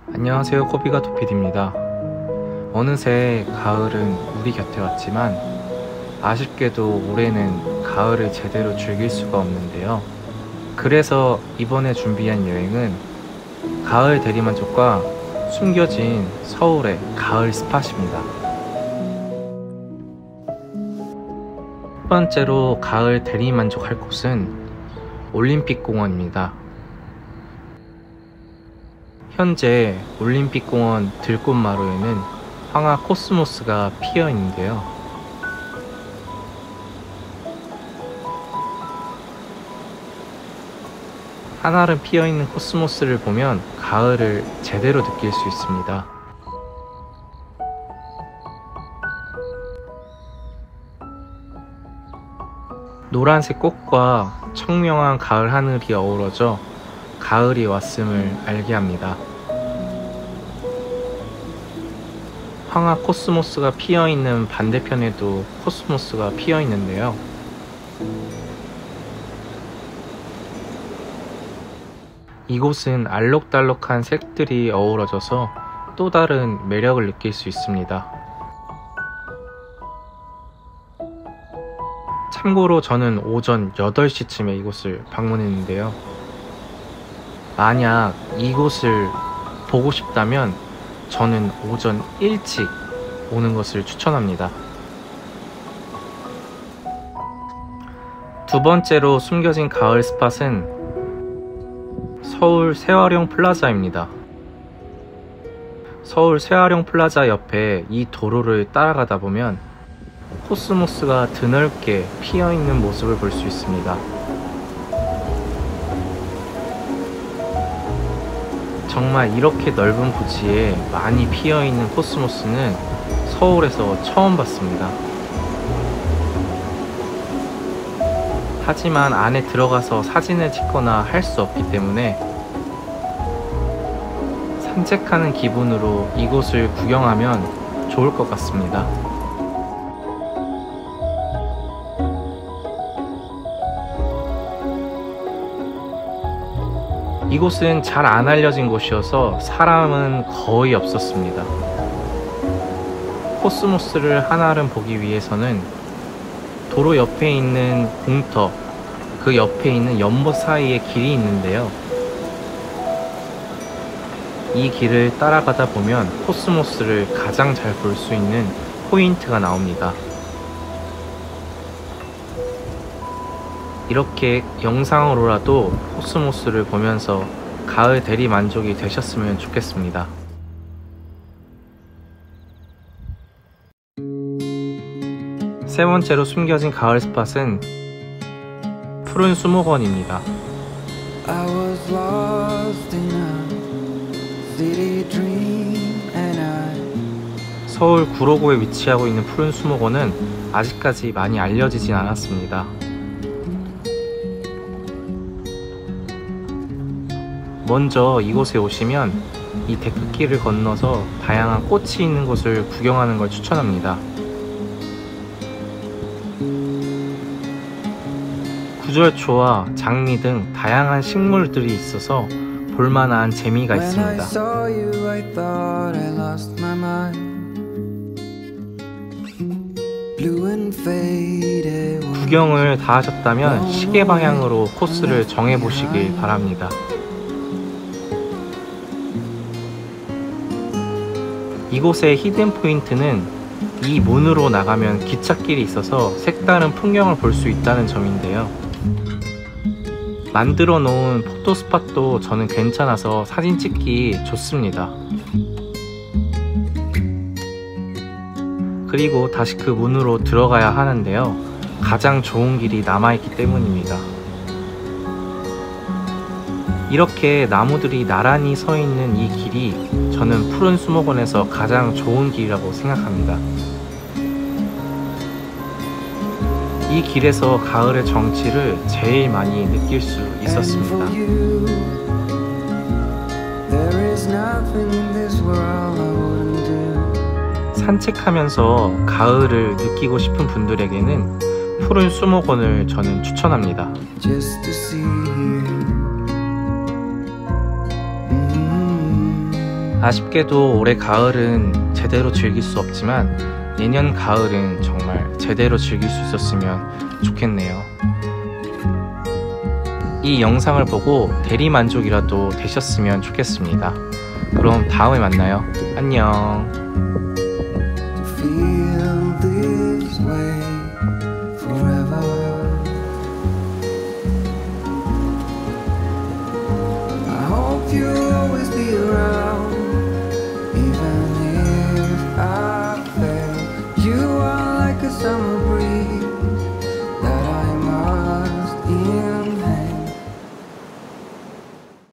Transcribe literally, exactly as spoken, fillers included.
안녕하세요, 코비가 토피디입니다. 어느새 가을은 우리 곁에 왔지만 아쉽게도 올해는 가을을 제대로 즐길 수가 없는데요. 그래서 이번에 준비한 여행은 가을 대리만족과 숨겨진 서울의 가을 스팟입니다. 첫 번째로 가을 대리만족할 곳은 올림픽공원입니다. 현재 올림픽공원 들꽃마루에는 황화 코스모스가 피어 있는데요. 한아름 피어 있는 코스모스를 보면 가을을 제대로 느낄 수 있습니다. 노란색 꽃과 청명한 가을 하늘이 어우러져 가을이 왔음을 알게 합니다. 황화 코스모스가 피어있는 반대편에도 코스모스가 피어있는데요. 이곳은 알록달록한 색들이 어우러져서 또 다른 매력을 느낄 수 있습니다. 참고로 저는 오전 여덟 시쯤에 이곳을 방문했는데요. 만약 이곳을 보고 싶다면 저는 오전 일찍 오는 것을 추천합니다. 두 번째로 숨겨진 가을 스팟은 서울 세화령 플라자입니다. 서울 세화령 플라자 옆에 이 도로를 따라가다 보면 코스모스가 드넓게 피어있는 모습을 볼 수 있습니다. 정말 이렇게 넓은 부지에 많이 피어있는 코스모스는 서울에서 처음 봤습니다. 하지만 안에 들어가서 사진을 찍거나 할 수 없기 때문에 산책하는 기분으로 이곳을 구경하면 좋을 것 같습니다. 이곳은 잘 안 알려진 곳이어서 사람은 거의 없었습니다. 코스모스를 한아름 보기 위해서는 도로 옆에 있는 공터, 그 옆에 있는 연못 사이에 길이 있는데요. 이 길을 따라가다 보면 코스모스를 가장 잘 볼 수 있는 포인트가 나옵니다. 이렇게 영상으로라도 코스모스를 보면서 가을 대리만족이 되셨으면 좋겠습니다. 세 번째로 숨겨진 가을 스팟은 푸른 수목원입니다. 서울 구로구에 위치하고 있는 푸른 수목원은 아직까지 많이 알려지진 않았습니다. 먼저 이곳에 오시면 이 데크길을 건너서 다양한 꽃이 있는 곳을 구경하는 걸 추천합니다. 구절초와 장미 등 다양한 식물들이 있어서 볼만한 재미가 있습니다. 구경을 다 하셨다면 시계 방향으로 코스를 정해보시길 바랍니다. 이곳의 히든 포인트는 이 문으로 나가면 기찻길이 있어서 색다른 풍경을 볼 수 있다는 점인데요. 만들어 놓은 포토 스팟도 저는 괜찮아서 사진 찍기 좋습니다. 그리고 다시 그 문으로 들어가야 하는데요. 가장 좋은 길이 남아있기 때문입니다. 이렇게 나무들이 나란히 서 있는 이 길이 저는 푸른 수목원에서 가장 좋은 길이라고 생각합니다. 이 길에서 가을의 정취를 제일 많이 느낄 수 있었습니다. 산책하면서 가을을 느끼고 싶은 분들에게는 푸른 수목원을 저는 추천합니다. 아쉽게도 올해 가을은 제대로 즐길 수 없지만 내년 가을은 정말 제대로 즐길 수 있었으면 좋겠네요. 이 영상을 보고 대리만족이라도 되셨으면 좋겠습니다. 그럼 다음에 만나요. 안녕. Feel this way forever. I hope you'll always be around, even if I